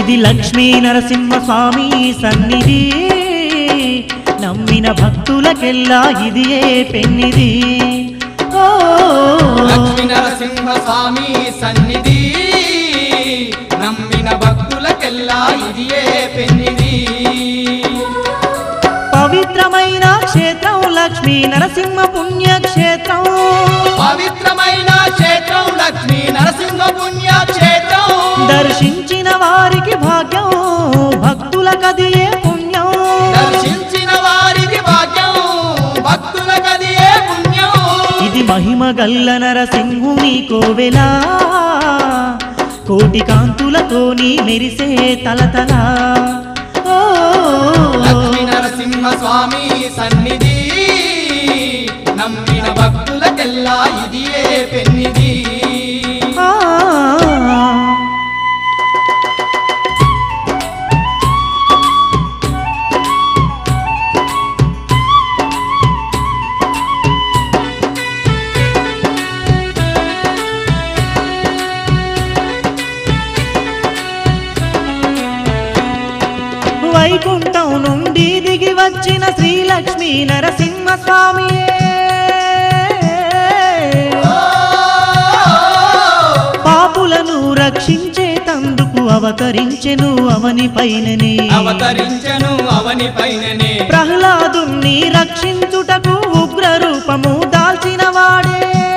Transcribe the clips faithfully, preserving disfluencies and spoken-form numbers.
ఇది లక్ష్మీ నరసింహ స్వామి సన్నిధి, నమ్మిన భక్తులకెల్లా ఇది ఏ పెన్నిది. ఓ లక్ష్మీ నరసింహ స్వామి సన్నిధి, నమ్మిన భక్తులకెల్లా ఇది ఏ పెన్నిది. పవిత్రమైన క్షేత్రం లక్ష్మీ నరసింహ పుణ్యక్షేత్రం, పవిత్రమైన క్షేత్రం లక్ష్మీ నరసింహ పుణ్యక్షేత్రం. దర్శించిన వారికి భాగ్యం భక్తులకది ఏ పుణ్యం, దర్శించిన వారికి భాగ్యం భక్తులకది ఏ పుణ్యం. ఇది మహిమ గల్ల నరసింహుని కోవెలా, కోటి కాంతులతోని మెరిసే తలతల. ఓ లక్ష్మీ నరసింహ స్వామి సన్నిధి, నమ్మిన భక్తులకెల్లా ఇది ఏ పెన్నిది. ఆ వైకుంఠం నుండి దిగి వచ్చిన శ్రీలక్ష్మీ నరసింహ స్వామి, పాపులను రక్షించే తందుకు అవతరించెను అవని పైననే, అవతరించెను అవని పైననే. ప్రహ్లాదుని రక్షించుటకు ఉగ్ర రూపము దాల్చిన వాడే,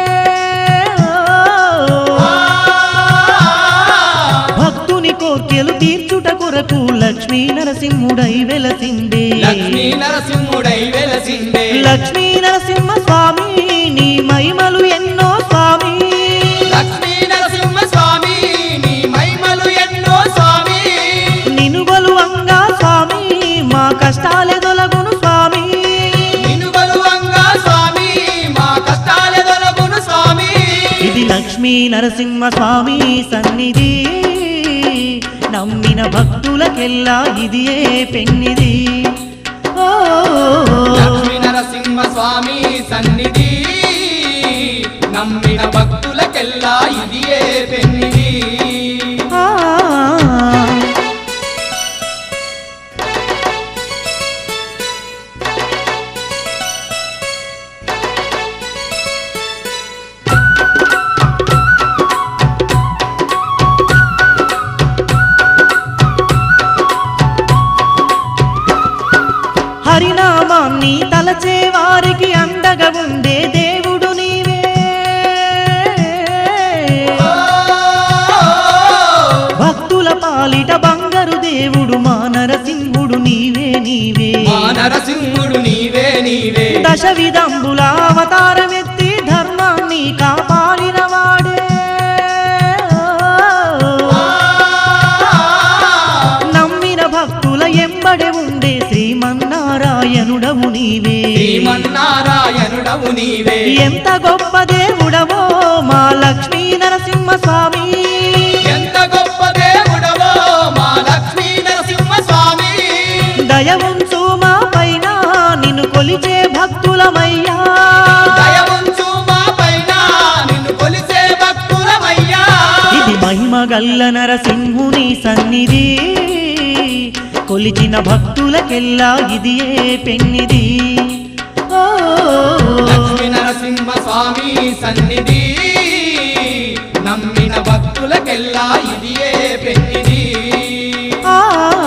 భక్తుని కోర్కెలు తీర్చుట కొరకు లక్ష్మీ నరసింహుడై వెలసిందే, లక్ష్మీ నరసింహుడై వెలసిందే. లక్ష్మీ నరసింహ స్వామి నీ మహిమలు ఎన్నో స్వామి, లక్ష్మీ నరసింహ స్వామి నీ మహిమలు ఎన్నో స్వామి. నిన్ను కొలువంగా స్వామి మా కష్టాలే తొలగును స్వామి, నిన్ను కొలువంగా స్వామి మా కష్టాలే తొలగును స్వామి. ఇది లక్ష్మీ నరసింహ స్వామి సన్నిధి, నమ్మిన భక్తులకెల్లా ఇది ఏ పెన్నిది. ఓ లక్ష్మీ నరసింహ స్వామి సన్నిధి, నమ్మిన భక్తులకెల్లా ఇది ఏ పెన్నిది. ఆ హరినామాన్ని తలచే వారికి అండగా ఉండే దేవుడు నీవే, భక్తుల పాలిట బంగారు దేవుడు మా నరసింహుడు నీవే నీవే. మా నరసింహుడు నీవే నీవే. దశ విధంబుల అవతారమెత్తి ధర్మాన్ని కాపాడిన వాడే, నమ్మిన భక్తుల ఎంబడి ఉండే శ్రీమన్నారాయణుడవు నీవే, శ్రీమన్నారాయణుడవు నీవే. ఎంత గొప్ప దేవుడవో మా లక్ష్మీ నరసింహ స్వామి, ఎంత గొప్ప దేవుడవో మా లక్ష్మీ నరసింహ స్వామి. దయ ఉంచు మా పైన నిన్ను కొలిచే భక్తులమయ్యా, దయ ఉంచు మా పైన నిన్ను కొలిసే భక్తులమయ్యా. ఇది మహిమ గల్ల నరసింహుని సన్నిధి, కొలిచిన భక్తులకెల్లా ఇది ఏ పెన్నిది. ఓ లక్ష్మీ నరసింహ స్వామి సన్నిధి, నమ్మిన భక్తులకెల్లా ఇది ఏ పెన్నిది. ఆ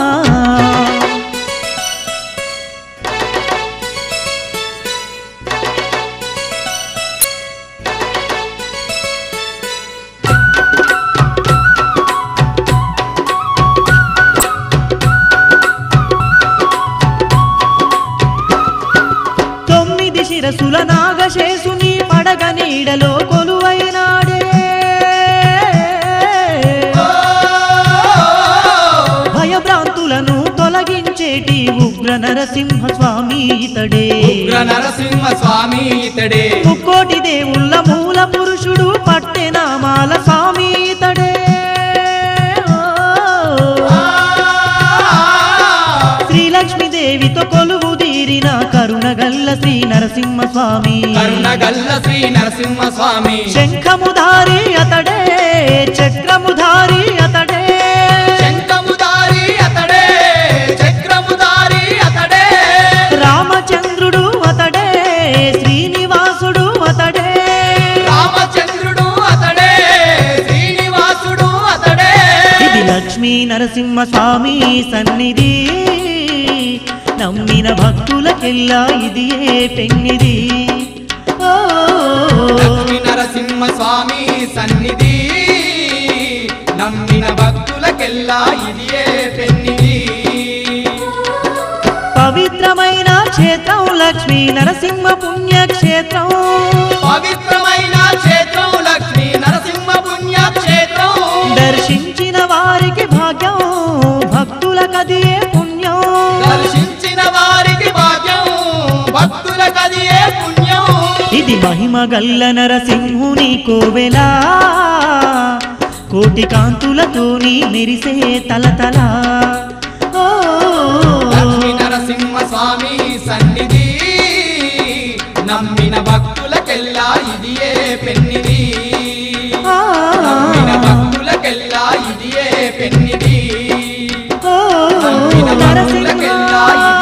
తొమ్మిది శిరసుల నాగశేషుని పడగ నీడలో కొలువైనాడే, భయభ్రాంతులను తొలగించేటి ఉగ్ర నరసింహ స్వామి ఇతడే, ఉగ్ర నరసింహ స్వామి ఇతడే. ముక్కోటి దేవుళ్ళ మూల పురుషుడు పట్టెనామాల స్వామి ఇతడే, శ్రీలక్ష్మీదేవితో కొలువు తీరిన కరుణగల్ల శ్రీ నరసింహ స్వామి, కరుణగల్ల శ్రీ నరసింహ స్వామి. శంఖముధారి అతడే చక్రముధారి అతడే, శంఖముధారి లక్ష్మీ నరసింహ స్వామి సన్నిధి నమ్మిన భక్తులకెల్లా ఇదియే పెన్నిది ఓ లక్ష్మీ నరసింహ స్వామి సన్నిధి నమ్మిన భక్తులకెల్లా ఇదియే పెన్నిది పవిత్రమైన క్షేత్రం లక్ష్మీ నరసింహ పుణ్యక్షేత్రం పవిత్రమైన క్షేత్రం లక్ష్మీ నరసింహ పుణ్యక్షేత్రం దర్శించిన వారికి భాగ్యం భక్తుల కదియే పుణ్యం దర్శించిన వారికి భాగ్యం భక్తుల కదియే పుణ్యం ఇది మహిమ గల్ల నరసింహుని కోవెలా కోటి కాంతులతోని మెరిసే తలతల ఓ లక్ష్మీ నరసింహ స్వామి సన్నిధి నమ్మిన భక్తులకెల్లా ఇదియే పెన్నిది నమ్మిన భక్తులకెల్లా ఇదియే పెన్నిది ఓ నమ్మిన నరసింహ భక్తులకెల్లా